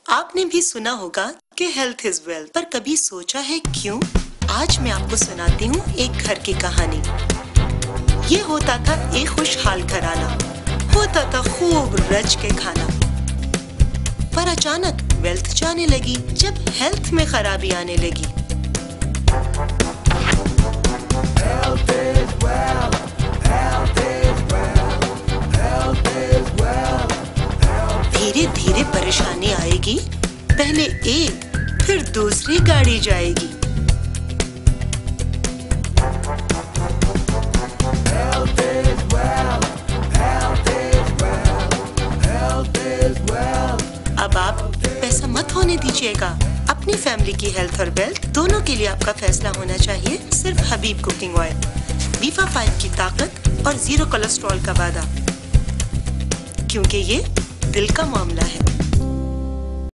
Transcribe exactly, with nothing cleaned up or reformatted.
आपने भी सुना होगा कि हेल्थ इज वेल्थ, पर कभी सोचा है क्यों? आज मैं आपको सुनाती हूँ एक घर की कहानी। ये होता था एक खुशहाल घराना, होता था खूब रज के खाना। पर अचानक वेल्थ जाने लगी जब हेल्थ में खराबी आने लगी। Health is wealth, health is wealth, health is wealth, health. धीरे धीरे परेशानी आएगी, पहले एक फिर दूसरी गाड़ी जाएगी। Health is wealth, health is wealth, health is wealth. अब आप पैसा मत होने दीजिएगा। अपनी फैमिली की हेल्थ और वेल्थ दोनों के लिए आपका फैसला होना चाहिए सिर्फ हबीब कुकिंग ऑयल। बीफा फाइव की ताकत और जीरो कोलेस्ट्रॉल का वादा, क्योंकि ये दिल का मामला है।